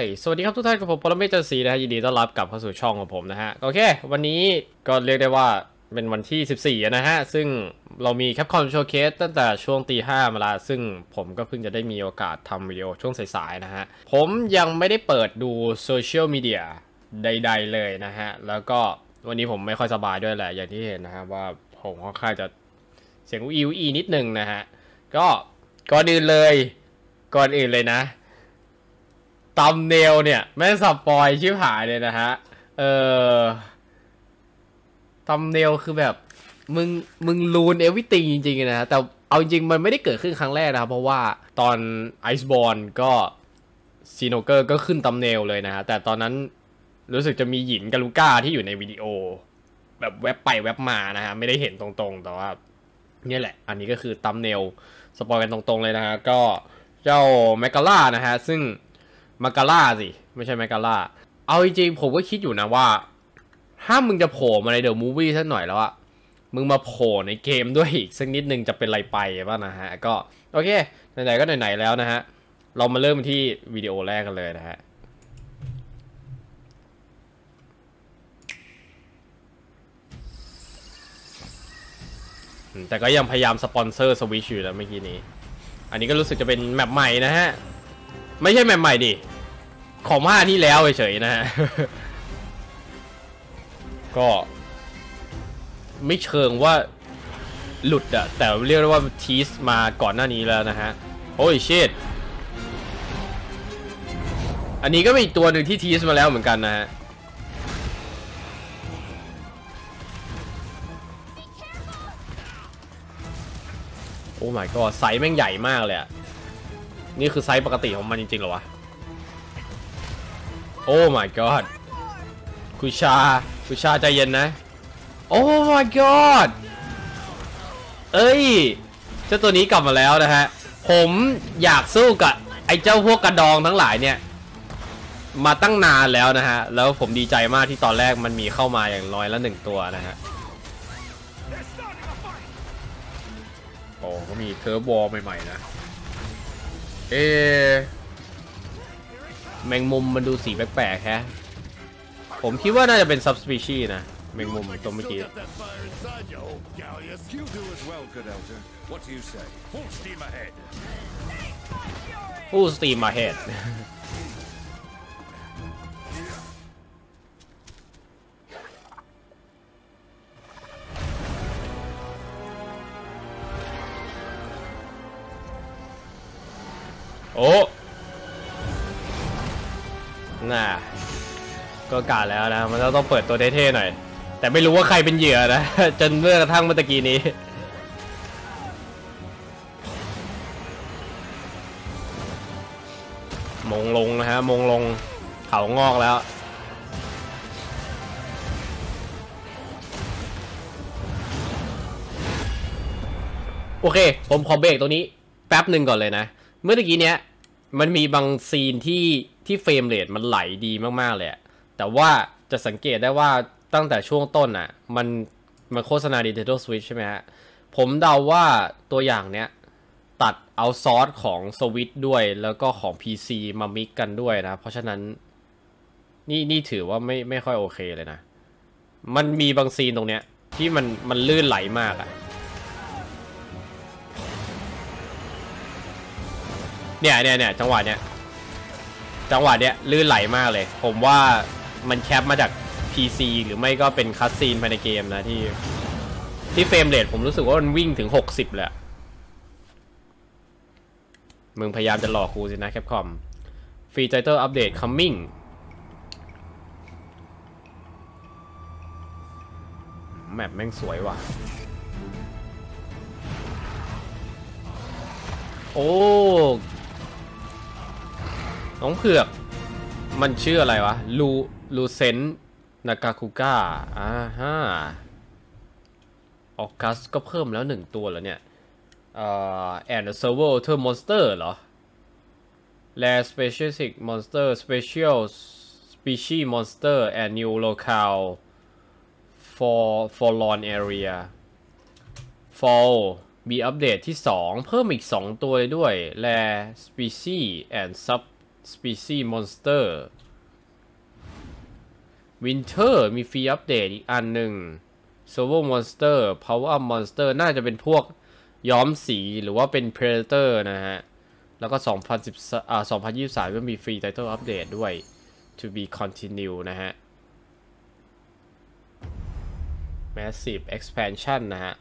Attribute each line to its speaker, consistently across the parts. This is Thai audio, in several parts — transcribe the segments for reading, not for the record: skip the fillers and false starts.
Speaker 1: สวัสดีครับทุกท่านกับผมปรเมศ จันทร์ศรีนะฮะยินดีต้อนรับกลับเข้าสู่ช่องของผมนะฮะโอเควันนี้ก็เรียกได้ว่าเป็นวันที่14นะฮะซึ่งเรามีแคปคอมโชว์เคสตั้งแต่ช่วงตีห้ามาละซึ่งผมก็เพิ่งจะได้มีโอกาสทำวิดีโอช่วงสายๆนะฮะผมยังไม่ได้เปิดดูโซเชียลมีเดียใดๆเลยนะฮะแล้วก็วันนี้ผมไม่ค่อยสบายด้วยแหละอย่างที่เห็นนะครับว่าผมค่อนข้างจะเสียงอีนิดนึงนะฮะก็ก่อนอื่นเลยนะตัมเนลเนี่ยแม่งสปอยชิบหายเลยนะฮะตัมเนลคือแบบมึงรูนเอวิติงจริงๆนะฮะแต่เอาจริงมันไม่ได้เกิดขึ้นครั้งแรกนะครับเพราะว่าตอนไอซ์บอร์นก็ซีโนเกอร์ก็ขึ้นตัมเนลเลยนะฮะแต่ตอนนั้นรู้สึกจะมีหยินกับลูก้าที่อยู่ในวิดีโอแบบแวบไปแวบมานะฮะไม่ได้เห็นตรงๆแต่ว่านี่แหละอันนี้ก็คือตัมเนลสปอยกันตรงๆเลยนะฮะก็เจ้าแมกกาล่านะฮะซึ่งมาการ่าสิไม่ใช่แมกกาล่าเอาจริงๆผมก็คิดอยู่นะว่าถ้ามึงจะโผล่มาในเดอะมูฟวี่สักหน่อยแล้วอะมึงมาโผล่ในเกมด้วยอีกสักนิดนึงจะเป็นไรไปบ้างนะฮะก็โอเคไหนๆก็ไหนๆแล้วนะฮะเรามาเริ่มที่วิดีโอแรกกันเลยนะฮะแต่ก็ยังพยายามสปอนเซอร์สวิชอยู่แล้วเมื่อกี้นี้อันนี้ก็รู้สึกจะเป็นแมปใหม่นะฮะไม่ใช่แมปใหม่ดิของภาคที่แล้วเฉยๆนะฮะก็ไม่เชิงว่าหลุดอะแต่เรียกได้ว่าทีสมาก่อนหน้านี้แล้วนะฮะโอ้ยชิตอันนี้ก็เป็นอีกตัวหนึ่งที่ทีสมาแล้วเหมือนกันนะฮะโอ้ my god ไซส์แม่งใหญ่มากเลยอะนี่คือไซส์ปกติของมันจริงๆเหรอวะโอ้ my god คุชาใจเย็นนะโอ้ my god เอ้ยเจ้าตัวนี้กลับมาแล้วนะฮะผมอยากสู้กับไอ้เจ้าพวกกระดองทั้งหลายเนี่ยมาตั้งนานแล้วนะฮะแล้วผมดีใจมากที่ตอนแรกมันมีเข้ามาอย่างน้อยละ1ตัวนะฮะโอ้ก็มีเทอร์โบใหม่ๆนะแมงมุมมันดูสีแปลกๆแฮะผมคิดว่าน่าจะเป็นซับสปีชีส์นะแมงมุมตัวเมื่อกี้Full steam ahead โอ้น่าก็กาแล้วนะมันต้องเปิดตัวเท่ๆหน่อยแต่ไม่รู้ว่าใครเป็นเหยื่อนะจนเมื่อกระทั่งเมื่อกี้นี้มงลงนะฮะมงลงเขางอกแล้วโอเคผมขอเบรกตรงนี้แป๊บหนึ่งก่อนเลยนะเมื่อกี้เนี้ยมันมีบางซีนที่เฟรมเรทมันไหลดีมากๆเลยแต่ว่าจะสังเกตได้ว่าตั้งแต่ช่วงต้นอ่ะมันโฆษณา Nintendo Switch ใช่ไหมฮะผมเดาว่าตัวอย่างเนี้ยตัดเอาซอสของ Switch ด้วยแล้วก็ของ PC มามิกกันด้วยนะเพราะฉะนั้นนี่ถือว่าไม่ค่อยโอเคเลยนะมันมีบางซีนตรงเนี้ยที่มันลื่นไหลมากอะเนี่ยจังหวะเนี้ยลื่นไหลมากเลยผมว่ามันแคปมาจาก PC หรือไม่ก็เป็นคัสซีนภายในเกมนะที่เฟรมเรทผมรู้สึกว่ามันวิ่งถึง60เลยมึงพยายามจะหลอกกูสินะแคปคอมฟรีไทเตอร์อัปเดต coming แมปแม่งสวยว่ะโอ้น้องเผือกมันชื่ออะไรวะลูเซนนากาคุก้าฮะออกัสก็เพิ่มแล้ว1ตัวแล้วเนี่ยand the server alter monster เหรอ rare specific monster special species monster and new locale for lawn area fall มีอัปเดตที่2เพิ่มอีก2ตัวเลยด้วย rare species and Species Monster Winter มีฟรีอัปเดตอีกอันหนึ่ง Servo Monster Power Up Monster น่าจะเป็นพวกย้อมสีหรือว่าเป็น Predator นะฮะแล้วก็2023ก็มีฟรี Title Update ด้วย To be continue นะฮะ Massive Expansion นะฮะ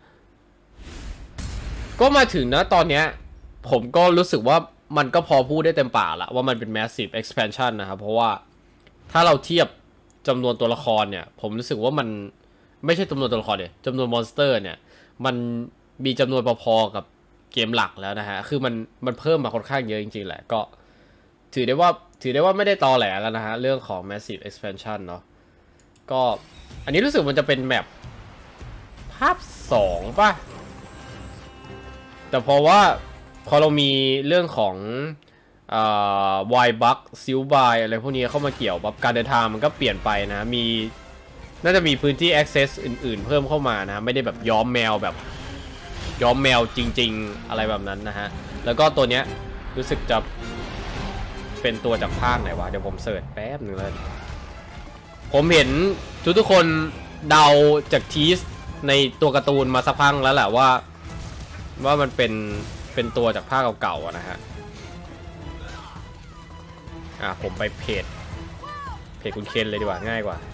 Speaker 1: ก็มาถึงนะตอนเนี้ยผมก็รู้สึกว่ามันก็พอพูดได้เต็มปากละว่ามันเป็น Massive Expansion นะครับเพราะว่าถ้าเราเทียบจำนวนตัวละครเนี่ยผมรู้สึกว่ามันไม่ใช่จำนวนตัวละครเนี่ยจำนวนมอนสเตอร์เนี่ยมันมีจำนวนพอๆกับเกมหลักแล้วนะฮะคือมันเพิ่มมาค่อนข้างเยอะจริงๆแหละก็ถือได้ว่าไม่ได้ตอแหลแล้วนะฮะเรื่องของ Massive Expansion เนาะก็อันนี้รู้สึกมันจะเป็นแมปภาค2ป่ะแต่เพราะว่าพอเรามีเรื่องของวายบัคซิลบายอะไรพวกนี้เข้ามาเกี่ยวกับการเดินทางมันก็เปลี่ยนไปนะน่าจะมีพื้นที่ access อื่นๆเพิ่มเข้ามานะไม่ได้แบบย้อมแมวจริงๆอะไรแบบนั้นนะฮะแล้วก็ตัวเนี้ยรู้สึกจะเป็นตัวจากภาคไหนวะเดี๋ยวผมเสิร์ชแป๊บหนึ่งเลยผมเห็นทุกคนเดาจากทีสในตัวการ์ตูนมาสักพักแล้วแหละว่ามันเป็นตัวจากภาคเก่าๆนะฮะผมไปเพจคุณเคนเลยดีกว่าง่ายกว่า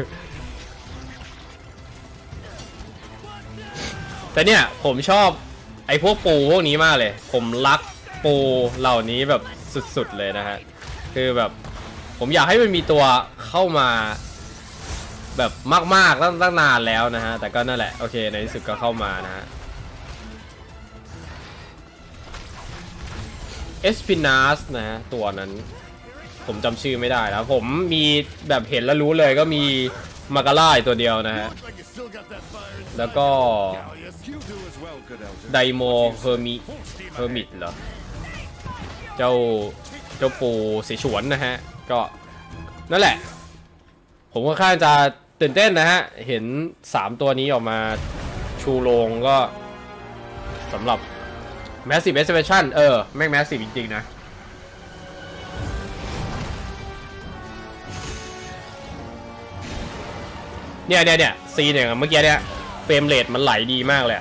Speaker 1: แต่เนี่ยผมชอบไอ้พวกปูพวกนี้มากเลยผมรักปูเหล่านี้แบบสุดๆเลยนะฮะคือแบบผมอยากให้มันมีตัวเข้ามาแบบมากๆตั้งนานแล้วนะฮะแต่ก็นั่นแหละโอเคในที่สุดก็เข้ามานะฮะเอสปินัสนะฮะตัวนั้นผมจำชื่อไม่ได้แล้วผมมีแบบเห็นแล้วรู้เลยก็มีมาการ่าตัวเดียวนะฮะแล้วก็ไดโมเฮอร์มิตเหรอเจ้าปูสีฉวนนะฮะก็นั่นแหละผมค่อนข้างจะตื่นเต้นนะฮะเห็น3ตัวนี้ออกมาชูโรงก็สำหรับ Massive Expansion แม่ง Massive จริงๆนะเนี่ยซีเนี่ยเมื่อกี้เนี่ยเฟรมเรทมันไหลดีมากเลย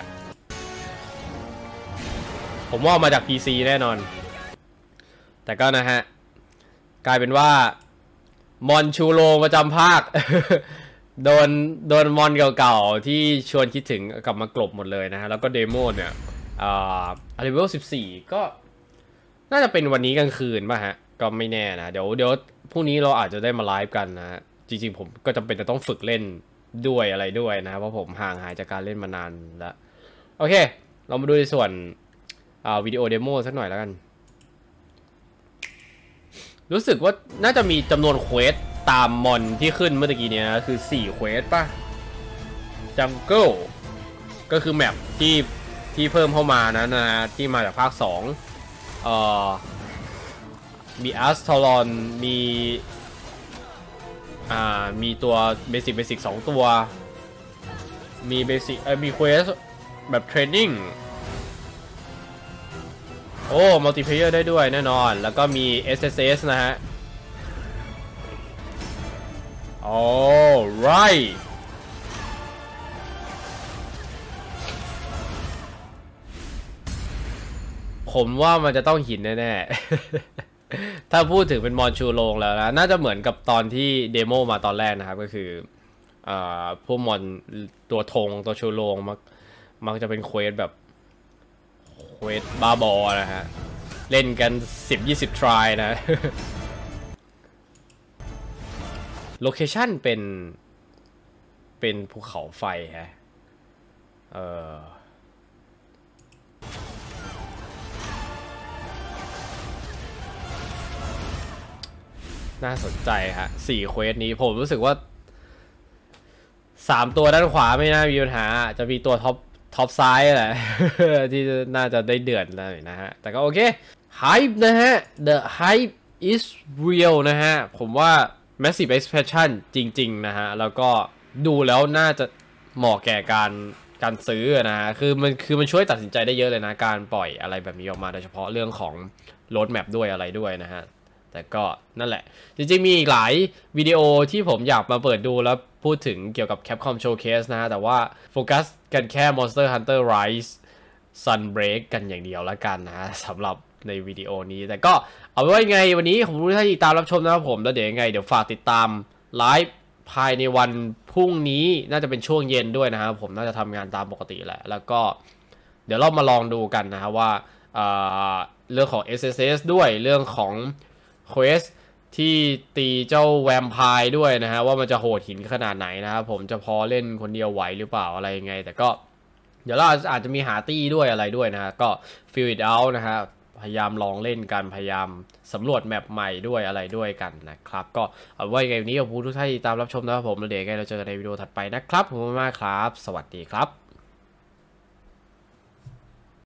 Speaker 1: ผมว่ามาจาก PC แน่นอนแต่ก็นะฮะกลายเป็นว่ามอนชูโรงประจำภาค โดนมอนเก่าๆที่ชวนคิดถึงกลับมากลบหมดเลยนะฮะแล้วก็เดโมเนี่ยเลเวล14ก็น่าจะเป็นวันนี้กลางคืนป่ะฮะก็ไม่แน่นะเดี๋ยวพรุ่งนี้เราอาจจะได้มาไลฟ์กันนะจริงๆผมก็จำเป็นจะต้องฝึกเล่นด้วยอะไรด้วยนะเพราะผมห่างหายจากการเล่นมานานแล้วโอเคเรามาดูในส่วนวิดีโอเดโมสักหน่อยแล้วกันรู้สึกว่าน่าจะมีจำนวนเควสตามมอนที่ขึ้นเมื่อกี้นี้คือ4เควสป่ะจังเกิลก็คือแมปที่เพิ่มเข้ามานะที่มาจากภาค2มีอัสทอรอนมีตัวเบสิก2ตัวมีมีเควสแบบเทรนนิ่งโอ้มัลติเพลเยอร์ได้ด้วยแน่นอนแล้วก็มี SSS นะฮะโอ้ right ผมว่ามันจะต้องหินแน่ๆ ถ้าพูดถึงเป็นมอนชูโรงแล้วนะน่าจะเหมือนกับตอนที่เดโมมาตอนแรกนะครับก็คือพวกมอนตัวธงตัวชูโรงมักจะเป็นเควสแบบเควสบ้าบอนะฮะเล่นกัน 10-20 ทรายนะ โลเคชั่นเป็นภูเขาไฟฮะน่าสนใจฮะ4เควสนี้ผมรู้สึกว่า3ตัวด้านขวาไม่น่ามีปัญหาจะมีตัวท็อปซ้ายแหละ ที่น่าจะได้เดือดเลยนะฮะแต่ก็โอเค hype นะฮะ the hype is real นะฮะผมว่า massive expansion จริงๆนะฮะแล้วก็ดูแล้วน่าจะเหมาะแก่การซื้อนะฮะคือมันช่วยตัดสินใจได้เยอะเลยนะการปล่อยอะไรแบบนี้ออกมาโดยเฉพาะเรื่องของ road map ด้วยอะไรด้วยนะฮะแต่ก็นั่นแหละจริงๆมีอีกหลายวิดีโอที่ผมอยากมาเปิดดูแล้วพูดถึงเกี่ยวกับ Capcom Showcase นะแต่ว่าโฟกัสกันแค่ Monster Hunter Rise Sunbreak กันอย่างเดียวแล้วกันนะสำหรับในวิดีโอนี้แต่ก็เอาไว้ไงวันนี้ผมรู้ที่ติดตามรับชมนะครับผมแล้วเดี๋ยวยังไงเดี๋ยวฝากติดตามไลฟ์ภายในวันพรุ่งนี้น่าจะเป็นช่วงเย็นด้วยนะครับผมน่าจะทำงานตามปกติแหละแล้วก็เดี๋ยวเรามาลองดูกันนะครับว่าเรื่องของ SSS ด้วยเรื่องของ Quest ที่ตีเจ้าแวมไพร์ด้วยนะฮะว่ามันจะโหดหินขนาดไหนนะครับผมจะพอเล่นคนเดียวไหวหรือเปล่าอะไรยังไงแต่ก็เดี๋ยวเราอาจจะมีหาตี้ด้วยอะไรด้วยนะฮะก็ feel it out นะฮะพยายามลองเล่นกันพยายามสำรวจแมปใหม่ด้วยอะไรด้วยกันนะครับก็เอาไว้ไงวันนี้ขอบคุณทุกท่านที่ตามรับชมนะครับผมแล้วเดี๋ยวไงเราเจอกันในวิดีโอถัดไปนะครับขอบคุณมากครับสวัสดีครับ